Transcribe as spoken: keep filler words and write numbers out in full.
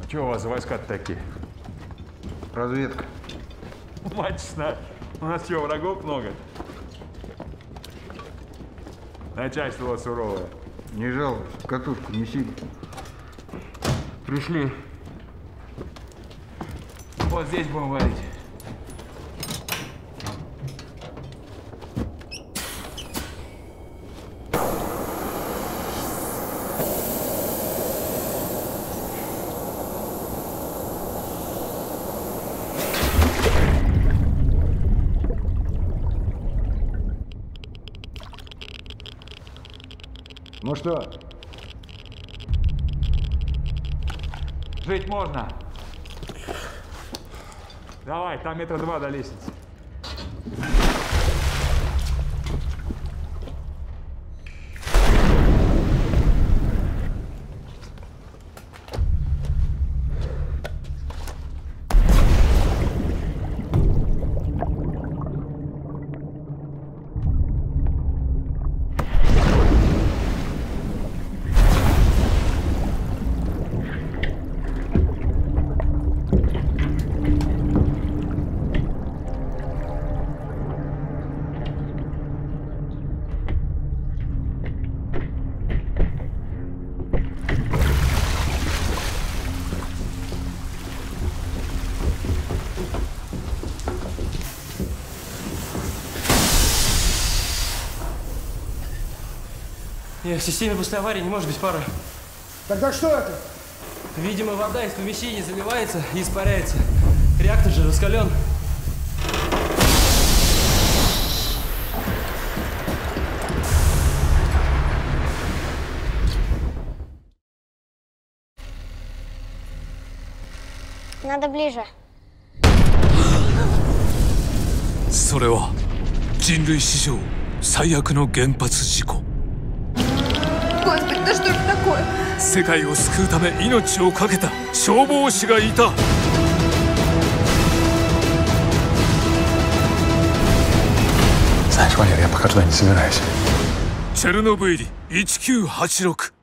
Чего у вас за войска такие? Разведка. Мать честная, у нас что, врагов много? Начальство у вас суровое. Не жалко, катушку неси. Пришли. Вот здесь будем варить. Ну что? Жить можно. Давай, там метра два до лестницы. В системе после аварии не может быть пара. Тогда что это? Видимо, вода из помещения заливается и испаряется. Реактор же раскален. Надо ближе. それは人類史上最悪の原発事故。 Господи, да что это такое? 世界を救うため命を懸けた消防士がいた。 再说一遍，я пока туда не собираюсь. チェルノブイリせんきゅうひゃくはちじゅうろく